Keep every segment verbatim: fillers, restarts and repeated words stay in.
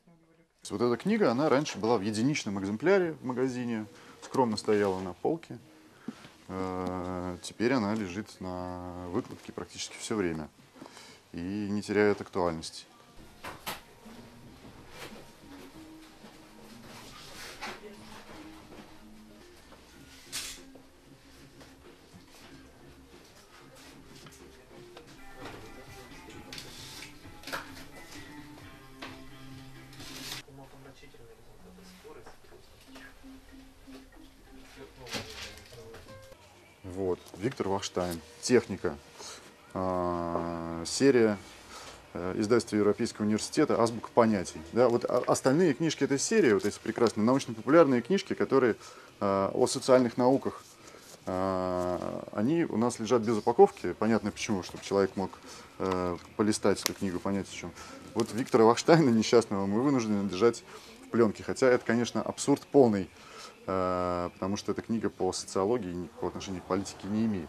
Вот эта книга, она раньше была в единичном экземпляре в магазине, скромно стояла на полке. Теперь она лежит на выкладке практически все время и не теряет актуальности. Вот, Виктор Вахштайн. Техника. А, серия э, издательства Европейского университета «Азбука понятий». Да, вот остальные книжки этой серии, вот эти прекрасные научно-популярные книжки, которые э, о социальных науках, э, они у нас лежат без упаковки. Понятно почему, чтобы человек мог э, полистать эту книгу, понять о чем. Вот Виктора Вахштайна несчастного мы вынуждены держать в пленке. Хотя это, конечно, абсурд полный. Потому что эта книга по социологии никакого отношения к политике не имеет.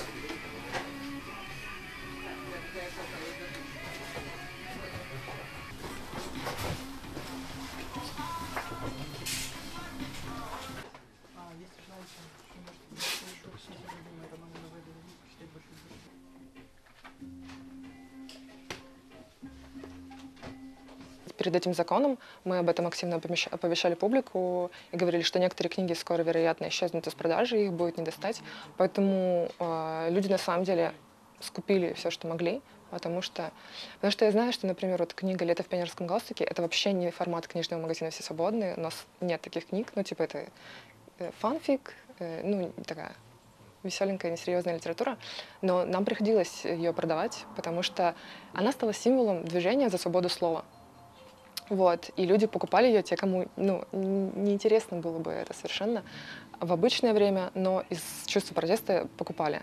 Перед этим законом мы об этом активно оповещали публику и говорили, что некоторые книги скоро, вероятно, исчезнут из продажи, их будет не достать. Поэтому э, люди на самом деле скупили все, что могли, потому что, потому что я знаю, что, например, вот книга «Лето в пионерском галстуке» — это вообще не формат книжного магазина «Все свободные», у нас нет таких книг, ну типа это фанфик, э, ну такая веселенькая, несерьезная литература, но нам приходилось ее продавать, потому что она стала символом движения за свободу слова. Вот, и люди покупали ее, те, кому ну, неинтересно было бы это совершенно в обычное время, но из чувства протеста покупали.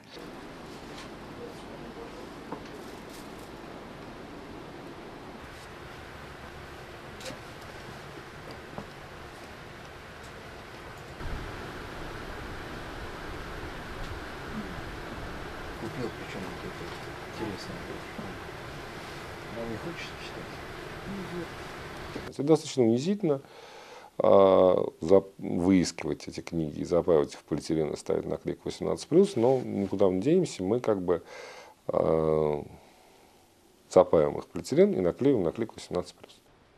Купил, причем вот это интересно. Нам не хочется читать? Это достаточно унизительно а, за, выискивать эти книги и запаивать их в полиэтилен и ставить наклейку восемнадцать плюс, но никуда мы не денемся, мы как бы а, запаиваем их в полиэтилен и наклеиваем наклейку восемнадцать плюс.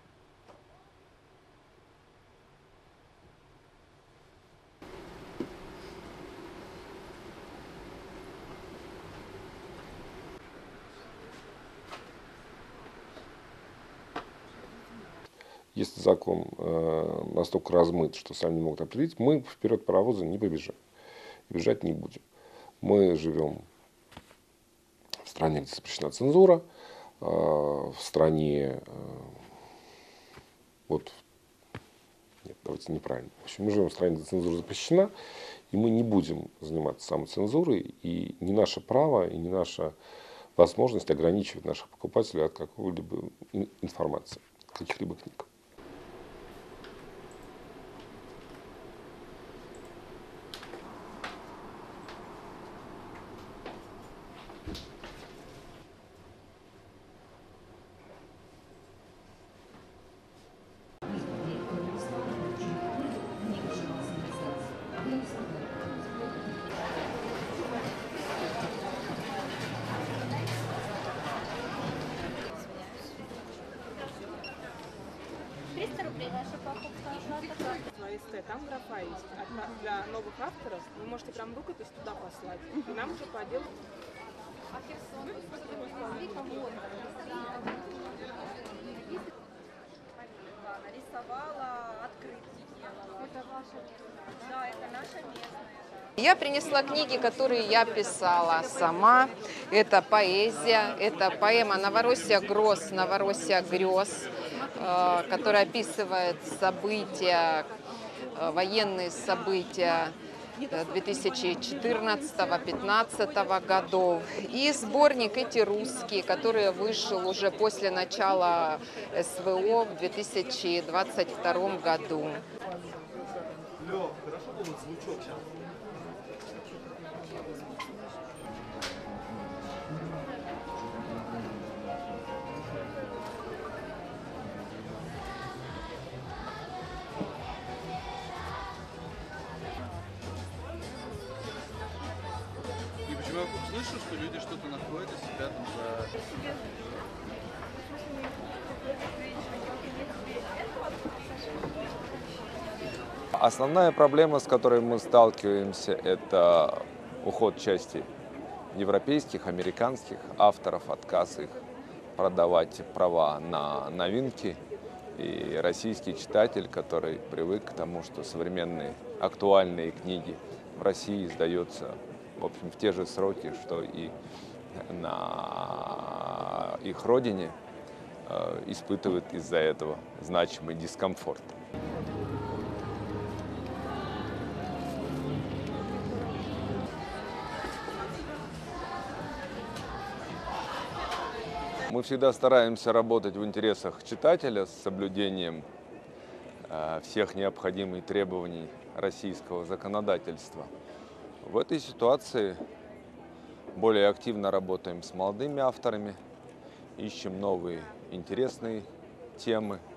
Если закон э, настолько размыт, что сами не могут определить, мы вперед паровоза не побежим. Бежать не будем. Мы живем в стране, где запрещена цензура, э, в стране... Э, вот, нет, давайте неправильно. В общем, мы живем в стране, где цензура запрещена, и мы не будем заниматься самоцензурой, и не наше право, и не наша возможность ограничивать наших покупателей от какой-либо информации, каких-либо книг. триста рублей наша покупка. Там графа есть. Для новых авторов вы можете прям рукопись туда послать. И нам уже по отделу. Нарисовала, открытки делала. Это ваша местная? Да, это наша местная. Я принесла книги, которые я писала сама. Это поэзия, это поэма «Новороссия гроз, Новороссия грез», которая описывает события, военные события две тысячи четырнадцатого — две тысячи пятнадцатого годов. И сборник «Эти русские», который вышел уже после начала эс вэ о в две тысячи двадцать втором году. Лёв, хорошо будет звучок сейчас. слышу, что люди что-то находят и себя там за... Основная проблема, с которой мы сталкиваемся, это уход части европейских, американских авторов, отказ их продавать права на новинки. И российский читатель, который привык к тому, что современные актуальные книги в России издаются, в общем, в те же сроки, что и на их родине, испытывает из-за этого значимый дискомфорт. Мы всегда стараемся работать в интересах читателя с соблюдением э, всех необходимых требований российского законодательства. В этой ситуации более активно работаем с молодыми авторами, ищем новые интересные темы,